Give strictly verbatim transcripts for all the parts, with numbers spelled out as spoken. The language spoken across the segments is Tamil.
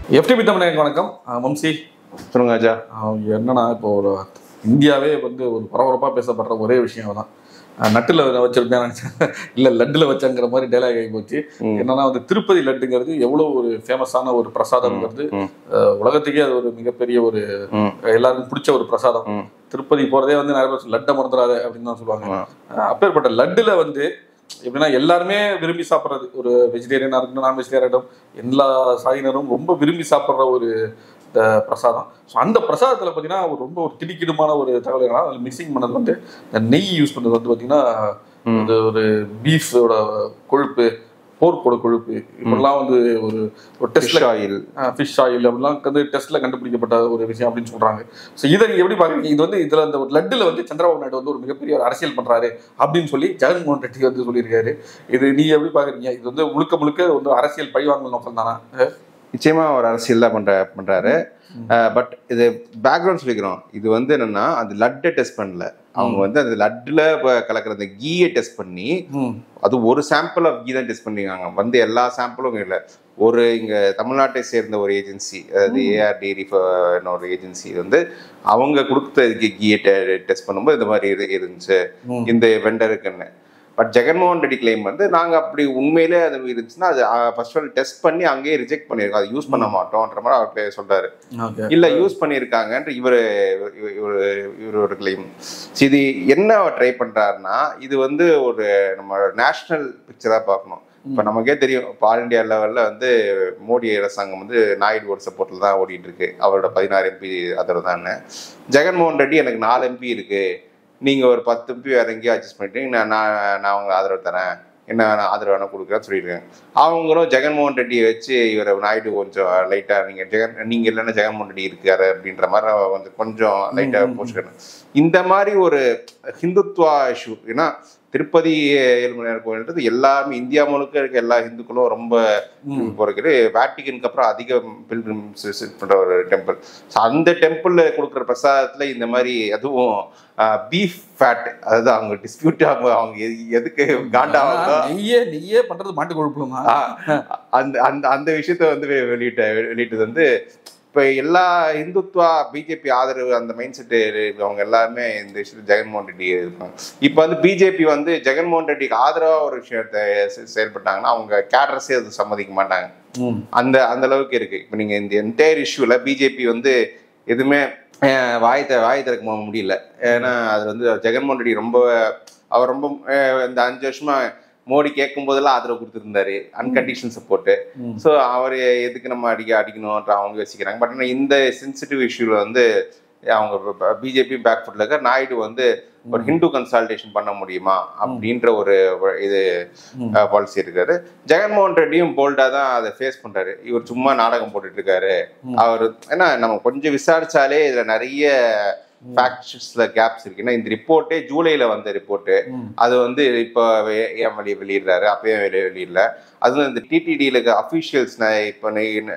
எஃப்டிபி தமிழக வணக்கம். வம்சி சொல்லுங்க ராஜா. என்னன்னா, இப்போ ஒரு இந்தியாவே வந்து ஒரு பரபரப்பாக பேசப்படுற ஒரே விஷயம் தான், நட்டில் வச்சிருப்பேன் நினைச்சேன், இல்லை லட்டில் வச்சங்கிற மாதிரி டைலாக் ஆகி போச்சு. என்னன்னா வந்து திருப்பதி லட்டுங்கிறது எவ்வளோ ஒரு ஃபேமஸான ஒரு பிரசாதம்ங்கிறது, உலகத்துக்கே அது ஒரு மிகப்பெரிய ஒரு எல்லாருக்கும் பிடிச்ச ஒரு பிரசாதம். திருப்பதி போகிறதே வந்து நிறைய பேர் லட்டை மறந்துடாத அப்படின்னு தான் சொல்லுவாங்க. அப்பேற்பட்ட லட்டில் வந்து எப்படின்னா எல்லாருமே விரும்பி சாப்பிட்றது, ஒரு வெஜிடேரியனாக இருக்கட்டும் நான் வெஜிடேரியனாக இருக்கட்டும் எல்லா சாயினரும் ரொம்ப விரும்பி சாப்பிட்ற ஒரு பிரசாதம். ஸோ அந்த பிரசாதத்தில் பார்த்தீங்கன்னா ஒரு ரொம்ப ஒரு திடுக்கிடுமான ஒரு தகவல்கள் அதில் மிக்சிங் பண்ணது வந்து நெய் யூஸ் பண்ணுறது வந்து பார்த்தீங்கன்னா அது ஒரு பீஃபோட கொழுப்பு, போர்க்கோட கொழுப்பு, இப்படிலாம் வந்து ஒரு ஒரு டெஸ்ட் ஆயில், ஃபிஷ் ஆயில் அப்படிலாம் வந்து டெஸ்ட்டில் கண்டுபிடிக்கப்பட்ட ஒரு விஷயம் அப்படின்னு சொல்கிறாங்க. ஸோ இதை நீங்கள் எப்படி பார்க்குறீங்க? இது வந்து இதில் அந்த ஒரு லட்டில் வந்து சந்திரபாபு நாயுடு வந்து ஒரு மிகப்பெரிய ஒரு அரசியல் பண்ணுறாரு அப்படின்னு சொல்லி ஜெகன்மோகன் ரெட்டி வந்து சொல்லியிருக்காரு. இது நீங்கள் எப்படி பார்க்குறீங்க? இது வந்து முழுக்க முழுக்க வந்து அரசியல் பழிவாங்கல் நோக்கம் தானா? நிச்சயமா ஒரு அரசியல் தான் பண்ற பண்றாரு. பட் இது பேக்ரவுண்ட் சொல்லிக்கிறோம். இது வந்து என்னன்னா அந்த லட்டை டெஸ்ட் பண்ணல, அவங்க வந்து அந்த லட்டுல கலக்கிற அந்த கீயை டெஸ்ட் பண்ணி, அது ஒரு சாம்பிள் ஆஃப் கீ தான் டெஸ்ட் பண்ணிருக்காங்க. வந்து எல்லா சாம்பிளும் இல்லை, ஒரு இங்க தமிழ்நாட்டை சேர்ந்த ஒரு ஏஜென்சி, அதாவது ஏஆர் டெய்ரி ஒரு ஏஜென்சி வந்து அவங்க கொடுத்த கீயை டெஸ்ட் பண்ணும்போது இந்த மாதிரி இது இருந்துச்சு இந்த வெண்டருக்குன்னு. பட் ஜெகன்மோகன் ரெட்டி கிளைம் வந்து நாங்கள் அப்படி உண்மையிலே அது இருந்துச்சுன்னா அது ஃபர்ஸ்ட் ஆல் டெஸ்ட் பண்ணி அங்கேயே ரிஜெக்ட் பண்ணியிருக்கோம், அது யூஸ் பண்ண மாட்டோம்ன்ற மாதிரி அவர் சொல்றாரு. இல்லை யூஸ் பண்ணியிருக்காங்கன்ற இவர் இவர் இவரோட கிளைம். இது என்ன அவர் ட்ரை பண்றாருன்னா, இது வந்து ஒரு நம்ம நேஷனல் பிக்சராக பார்க்கணும். இப்போ நமக்கே தெரியும், இப்போ ஆல் இண்டியா லெவலில் வந்து மோடி அரசாங்கம் வந்து நாயுடுவோட சப்போர்ட்டில் தான் ஓடிட்டு இருக்கு. அவரோட பதினாறு எம்பி அதில் தானே. ஜெகன்மோகன் ரெட்டி எனக்கு நாலு எம்பி இருக்கு, நீங்கள் ஒரு பத்து எம்பி வேறு எங்கேயும் அட்ஜஸ்ட் பண்ணிட்டீங்க, நான் நான் நான் அவங்க ஆதரவு தரேன், என்ன ஆதரவு வேணால் கொடுக்குறேன்னு சொல்லியிருக்காங்க. அவங்களும் ஜெகன்மோகன் ரெட்டியை வச்சு இவரை நாயுடு கொஞ்சம் லைட்டாக நீங்கள் ஜெகன் நீங்கள் இல்லைன்னா ஜெகன்மோகன் ரெட்டி இருக்காரு அப்படின்ற மாதிரி கொஞ்சம் கொஞ்சம் லைட்டாக போச்சுக்கணும். இந்த மாதிரி ஒரு ஹிந்துத்வா இஷ்யூ, ஏன்னா திருப்பதி ஏழுமலையார் கோயில்ன்றது எல்லாருமே இந்தியா முழுக்க இருக்க எல்லா ஹிந்துக்களும் ரொம்ப போகிறது. வேட்டிகனுக்கு அப்புறம் அதிக பில்கிரிம்ஸ் விசிட் பண்ற ஒரு டெம்பிள். ஸோ அந்த டெம்பிள்ல கொடுக்குற பிரசாதத்துல இந்த மாதிரி அதுவும் பீஃப் ஃபேட், அதாவது அவங்க டிஸ்பியூட் ஆகும், அவங்க எதுக்கு காண்டாவாங்க நெய்யே நெய்யே பண்றது மாட்டு கொழுப்புமா, அந்த அந்த அந்த விஷயத்த வந்து வெளியிட்ட வெளியிட்டது வந்து இப்போ எல்லா இந்துத்வா பிஜேபி ஆதரவு அந்த மைண்ட் செட்டு அவங்க எல்லாருமே இந்த விஷயத்துல ஜெகன்மோகன் ரெட்டி இருப்பாங்க. இப்போ வந்து பிஜேபி வந்து ஜெகன்மோகன் ரெட்டிக்கு ஆதரவாக ஒரு விஷயத்த செயல்பட்டாங்கன்னா அவங்க கேடர்ஸே அது சம்மதிக்க மாட்டாங்க. அந்த அந்த அளவுக்கு இருக்கு. இப்போ நீங்க இந்த என்டையர் இஷ்யூல பிஜேபி வந்து எதுவுமே வாய் வாய் திறக்க முடியல. ஏன்னா அது வந்து ஜெகன்மோகன் ரெட்டி ரொம்ப அவர் ரொம்ப இந்த அஞ்சு வருஷமா மோடி கேட்கும் போதெல்லாம் ஆதரவு கொடுத்துருந்தாரு, அன்கண்டிஷனல் சப்போர்ட்டு. ஸோ அவர் எதுக்கு நம்ம அடிக்க அடிக்கணும்ன்ற அவங்க யோசிக்கிறாங்க. பட் ஆனால் இந்த சென்சிட்டிவ் இஷ்யூல வந்து அவங்க பிஜேபி பேக் ஃபுட்ல இருக்க நாயுடு வந்து ஒரு ஹிந்து கன்சால்டேஷன் பண்ண முடியுமா அப்படின்ற ஒரு இது பாலிசி இருக்காரு. ஜெகன்மோகன் ரெட்டியும் போல்டா தான் அதை ஃபேஸ் பண்றாரு. இவர் சும்மா நாடகம் போட்டுட்டு இருக்காரு. அவர் ஏன்னா நம்ம கொஞ்சம் விசாரிச்சாலே இதுல நிறைய ஃபேக்ட்ஸ்ல கேப்ஸ் இருக்கு. ஏன்னா இந்த ரிப்போர்ட்டே ஜூலைல வந்த ரிப்போர்ட்டு, அது வந்து இப்போ ஏன் வெளியே வெளியிடுறாரு, அப்பயே வெளியே வெளியிடல. அது இந்த டிடிடியில் இருக்க அஃபீஷியல்ஸ் இப்போ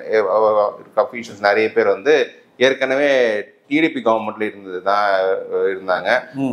அஃபீஷியல்ஸ் நிறைய பேர் வந்து ஏற்கனவே டிடிபி கவர்மெண்ட்ல இருந்தது தான் இருந்தாங்க.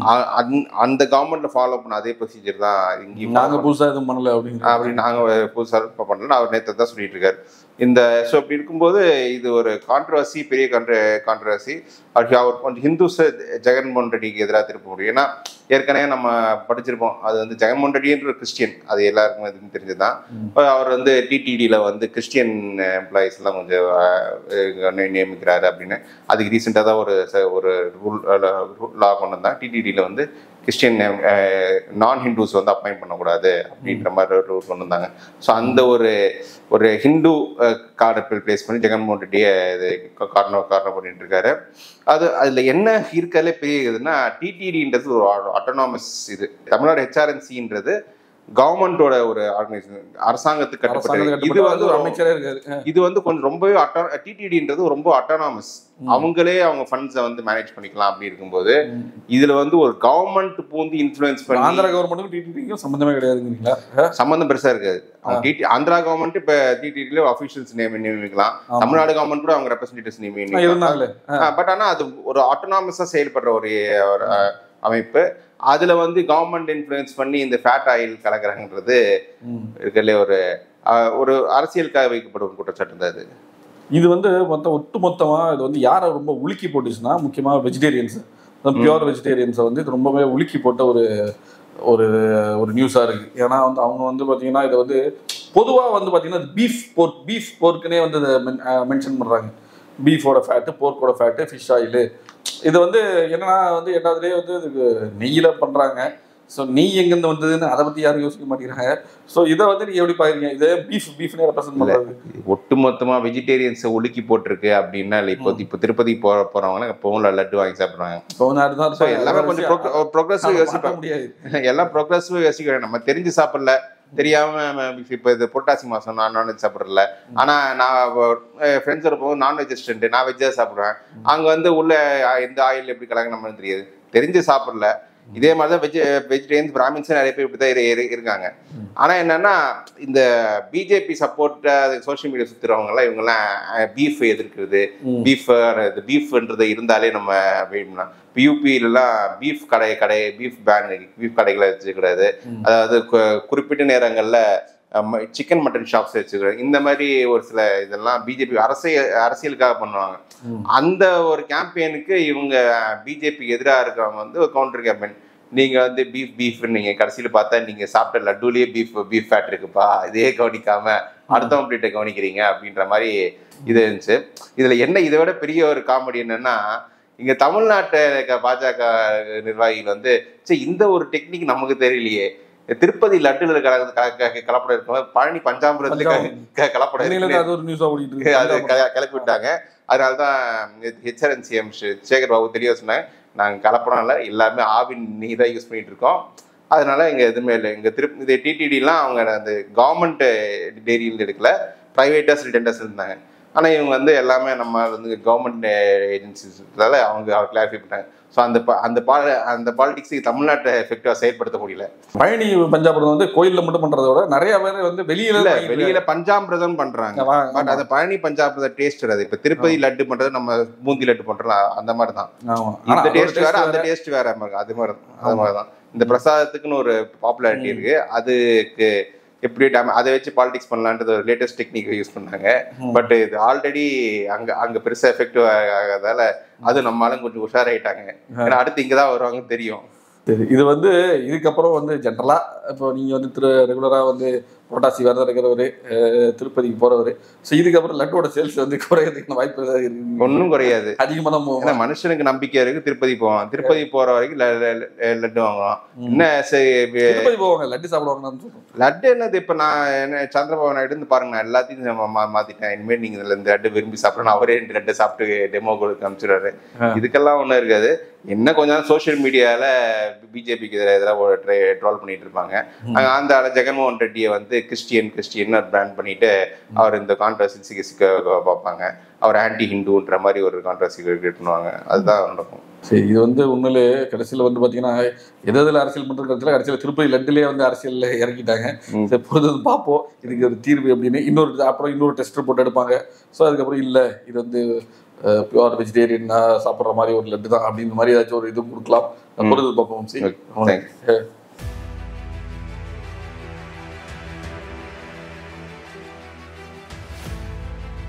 அந்த கவர்மெண்ட்ல ஃபாலோ பண்ண அதே ப்ரொசீஜர் தான் இங்கேயும். நாங்க புதுசா எதுவும் பண்ணல அப்படின்னு அப்படின்னு நாங்க புதுசா பண்ணல அவர் நேற்று தான் சொல்லிட்டு இருக்காரு. இந்த ஸோ அப்படி இருக்கும்போது இது ஒரு கான்ட்ரவர்சி, பெரிய கான்ட்ர கான்ட்ரவர்சி. அவர் கொஞ்சம் ஹிந்துஸை ஜெகன்மோகன் ரெட்டிக்கு எதிராக திருப்ப முடியும். ஏன்னா ஏற்கனவே நம்ம படிச்சிருப்போம், அது வந்து ஜெகன்மோகன் ரெட்டின்ற கிறிஸ்டியன், அது எல்லாருக்கும் எதுவும் தெரிஞ்சுதான். அவர் வந்து டிடிடியில் வந்து கிறிஸ்டியன் எம்ப்ளாயிஸ் எல்லாம் கொஞ்சம் நியமிக்கிறாரு அப்படின்னு. அதுக்கு ரீசெண்டாக தான் ஒரு ஒரு ரூல் லா கொண்டு வந்தாங்க. டிடிடியில் வந்து கிறிஸ்டியன் நான் ஹிந்துஸ் வந்து அப்பாயிண்ட் பண்ணக்கூடாது அப்படின்ற மாதிரி ஒரு ரூல் கொண்டு வந்தாங்க. ஸோ அந்த ஒரு ஒரு ஹிந்து கார்டை பிளேஸ் பண்ணி ஜெகன்மோகன் ரெட்டியை இது காரணம் காரணம் பண்ணிட்டு இருக்காரு. அது அதில் என்ன இருக்கிறதுலே பெரிய இதுன்னா, டிடிடின்றது ஒரு ஆட்டோனாமஸ் இது. தமிழ்நாடு ஹெச்ஆர்என்சின்றது கவர்மெண்டோட ஒரு ஆர்கனைசேஷன், அரசாங்கத்துக்கு கட்டுப்பட்டது. இது வந்து ஒரு அமைச்சரே இருக்காரு. இது வந்து கொஞ்சம் ரொம்பவே அட்டோ டிடிடின்றது ரொம்ப அட்டானமஸ், அவங்களே அவங்க ஃபண்ட்ஸை வந்து மேனேஜ் பண்ணிக்கலாம். அப்படி இருக்கும்போது இதுல வந்து ஒரு கவர்மெண்ட் பூந்து இன்ஃப்ளூயன்ஸ் பண்ணி, ஆந்திரா கவர்மெண்ட்டுக்கும் டிடிடிக்கும் சம்பந்தமே கிடையாதுங்களா? சம்பந்தம் பெருசா இருக்காது. அவங்க டிடி ஆந்திரா கவர்மெண்ட் இப்ப டிடிடில அஃபீஷியல்ஸ் நியமிக்கலாம், தமிழ்நாடு கவர்மெண்ட் கூட அவங்க ரெப்ரஸன்டேட்டிவ்ஸ் நியமிக்கலாம். பட் ஆனா அது ஒரு ஆட்டோனாமஸா செயல்படுற ஒரு அமைப்பு. அதுல வந்து கவர்மெண்ட் இன்ஃப்ளூயன்ஸ் பண்ணி இந்த ஃபேட் ஆயில் கலக்குறாங்கன்றது இருக்கிறதுல ஒரு ஒரு அரசியலுக்காக வைக்கப்படும் குற்றச்சாட்டு தான் அது. இது வந்து மொத்தம் ஒட்டு மொத்தமாக இது வந்து யாரை ரொம்ப உலுக்கி போட்டுச்சுன்னா முக்கியமாக வெஜிடேரியன்ஸ், பியூர் வெஜிடேரியன்ஸை வந்து இது ரொம்பவே உலுக்கி போட்ட ஒரு ஒரு ஒரு நியூஸாக இருக்குது. ஏன்னா வந்து அவங்க வந்து பார்த்தீங்கன்னா இதை வந்து பொதுவாக வந்து பார்த்தீங்கன்னா பீஃப் போர்க் பீஃப் போர்க்குனே வந்து இதை மென்ஷன் பண்ணுறாங்க. பீஃபோட ஃபேட்டு, போர்க்கோட ஃபேட்டு, ஃபிஷ் ஆயிலு. இது வந்து என்னன்னா வந்து எட்டாவதுலேயே வந்து இதுக்கு நெய்யில் பண்ணுறாங்க. ஸோ நெய் எங்கேருந்து வந்ததுன்னு அதை பற்றி யாரும் யோசிக்க மாட்டேங்கிறாங்க. ஸோ இதை வந்து நீங்கள் எப்படி பாருங்க, இதே பீஃப் பீஃப்னே ரெப்ரசென்ட் பண்ணுறது ஒட்டு மொத்தமாக வெஜிடேரியன்ஸை ஒழுக்கி போட்டிருக்கு அப்படின்னா இல்லை. இப்போ இப்போ திருப்பதி போக போகிறவங்கன்னா இப்போவும் லட்டு வாங்கி சாப்பிட்றாங்க. இப்போ எல்லாமே கொஞ்சம் ப்ரோக்ரஸிவ் யோசிக்க முடியாது. எல்லாம் ப்ரோக்ரஸிவ் யோசிக்க நம்ம தெரிஞ்சு சாப்பிடல, தெரியாம இப்போ இது புரட்டாசி மாதம் நான் நான்வெஜ் சாப்பிட்றல. ஆனால் நான் ஃப்ரெண்ட்ஸோட போகும் நான்வெஜ் ரெஸ்டாரண்ட், நான் வெஜ்ஜாக சாப்பிட்றேன். அங்கே வந்து உள்ள எந்த ஆயில் எப்படி கலங்க நம்மளுக்கு தெரியாது, தெரிஞ்சு சாப்பிடல. இதே மாதிரி தான் வெஜ் வெஜிடேரியன்ஸ் பிராமின்ஸ் நிறைய பேர் இப்படி தான் இருக்காங்க. ஆனால் என்னன்னா இந்த பிஜேபி சப்போர்ட் சோஷியல் மீடியா சுற்றுறவங்கலாம் இவங்கெல்லாம் பீஃப் எதிர்க்கிறது, பீஃப் பீஃப்ன்றது இருந்தாலே நம்ம அப்படின்னா இப்போ யூபியிலலாம் பீஃப் கடை கடை பீஃப் பேன், பீஃப் கடைகளை வச்சுக்கூடாது. அதாவது குறிப்பிட்ட நேரங்களில் சிக்கன் மட்டன் ஷாப்ஸ் வச்சுக்கிறாங்க. இந்த மாதிரி ஒரு சில இதெல்லாம் பிஜேபி அரசியல் அரசியலுக்காக பண்ணுவாங்க. அந்த ஒரு கேம்பெயினுக்கு இவங்க பிஜேபிக்கு எதிராக இருக்கிறவங்க வந்து ஒரு கவுண்டர் கேம்பெயின். நீங்க வந்து பீஃப் பீஃப் நீங்க கடைசியில் பார்த்தா நீங்க சாப்பிட்ட லட்டுலேயே பீஃப் பீஃப் ஃபேட் இருக்குப்பா, இதே கவனிக்காம அடுத்தவங்க பிளேட்டை கவனிக்கிறீங்க அப்படின்ற மாதிரி இது இருந்துச்சு. இதுல என்ன இதை விட பெரிய ஒரு காமெடி என்னன்னா, இங்க தமிழ்நாட்டு பாஜக நிர்வாகிகள் வந்து சரி இந்த ஒரு டெக்னிக் நமக்கு தெரியலையே, திருப்பதி லட்டுல கலப்படம் இருக்கும், பழனி பஞ்சாமிரத்துல கலப்படம் அது கிளப்பி விட்டாங்க. அதனாலதான் ஹெச்ஆர்என் சிஎம் சேகர் பாபு தெளிவா சொன்னாங்க, நாங்க கலப்படம் இல்லை, எல்லாமே ஆவின் நீர் தான் யூஸ் பண்ணிட்டு இருக்கோம். அதனால இங்க எதுவுமே இல்லை. இங்க திருப்பி இது டிடிடிலாம் அவங்க அந்த கவர்மெண்ட் டெய்ரியிலிருந்து எடுக்கல, பிரைவேட்டா சில டெண்டர்ஸ் இருந்தாங்க. ஆனா இவங்க வந்து எல்லாமே நம்ம வந்து கவர்மெண்ட் ஏஜென்சிஸ்னால அவங்க கிளாரிஃபை பண்ணாங்க. ஸோ அந்த அந்த பா அந்த பாலிடிக்ஸுக்கு தமிழ்நாட்டை எஃபெக்டிவா செயல்படுத்த முடியல. பழனி பஞ்சாமிரதம் வந்து கோயிலில் மட்டும் பண்றதை விட நிறைய பேர் வந்து வெளியில வெளியில பஞ்சாமிரதம் பண்றாங்க. பட் அந்த பழனி பஞ்சாமிரத டேஸ்ட் வராது. இப்ப திருப்பதி லட்டு பண்றது நம்ம பூந்தி லட்டு பண்றோம் அந்த மாதிரி தான். இந்த டேஸ்ட் வேற, அந்த டேஸ்ட் வேற, அது மாதிரி அது மாதிரி தான். இந்த பிரசாதத்துக்குன்னு ஒரு பாப்புலாரிட்டி இருக்கு. அதுக்கு எப்படி அதை வச்சு பாலிடிக்ஸ் பண்ணலான்றது ஒரு லேட்டஸ்ட் டெக்னிக் யூஸ் பண்ணாங்க. பட் இது ஆல்ரெடி அங்க அங்க பெருசா எஃபெக்டிவ் ஆகாதால அது நம்மளால கொஞ்சம் உஷாராயிட்டாங்க. ஏன்னா அடுத்து இங்கதான் வருவாங்கன்னு தெரியும். சரி, இது வந்து இதுக்கப்புறம் வந்து ஜென்ரலா இப்போ நீங்க வந்து திரு ரெகுலரா வந்து புரட்டாசி விரதம் இருக்கிறவரு, திருப்பதிக்கு போறவரு, ஸோ இதுக்கப்புறம் லட்டோட சேல்ஸ் வந்து குறையறதுக்கு வாய்ப்பு ஏதாவது இருக்கு? ஒன்றும் குறையாது, அதிகமாக தான் போகும். மனுஷனுக்கு நம்பிக்கை இருக்கு. திருப்பதி போவான், திருப்பதி போற வரைக்கும் லட்டு வாங்குவான். என்ன திருப்பதி போவாங்க, லட்டு சாப்பிடுவாங்கன்னு சொல்லுவோம். லட்டு என்னது, இப்ப நான் என்ன சந்திரபாபு நாயுடு இருந்து பாருங்க, நான் எல்லாத்தையும் மாத்திட்டேன், இனிமேல் நீங்க இந்த லட்டு விரும்பி சாப்பிடணும், அவரே ரெண்டு லட்டு சாப்பிட்டு டெமோ கொடுத்து அனுப்பிச்சிடுறாரு. இதுக்கெல்லாம் ஒன்றும் இருக்காது. என்ன கொஞ்சம் சோசியல் மீடியால பிஜேபிக்கு எதிராக ட்ரோல் பண்ணிட்டு இருப்பாங்க. அந்த ஜெகன்மோகன் ரெட்டியை வந்து கிறிஸ்டியன் கிறிஸ்டியன் பிராண்ட் பண்ணிட்டு அவர் இந்த கான்ட்ரவர்சி பார்ப்பாங்க. அவர் ஆன்டி ஹிந்துன்ற மாதிரி ஒரு கான்ட்ரவர்சி கிரியேட் பண்ணுவாங்க. அதுதான் நடக்கும். சரி, இது வந்து உண்மையிலே கடைசியில் வந்து பார்த்தீங்கன்னா எது எதில் அரசியல் பண்ணுறதுல கடைசியில் திருப்பதி லட்டுலேயே வந்து அரசியலில் இறக்கிட்டாங்க. சரி, பொறுத்து பார்ப்போம் இதுக்கு ஒரு தீர்வு அப்படின்னு. இன்னொரு அப்புறம் இன்னொரு டெஸ்ட் போட்டு எடுப்பாங்க. ஸோ அதுக்கப்புறம் இல்லை இது வந்து பியூர் வெஜிடேரியன் சாப்பிட்ற மாதிரி ஒரு லட்டு தான் அப்படின்ற மாதிரி ஏதாச்சும் ஒரு இது கொடுக்கலாம். பொறுத்து பார்ப்போம். சரி,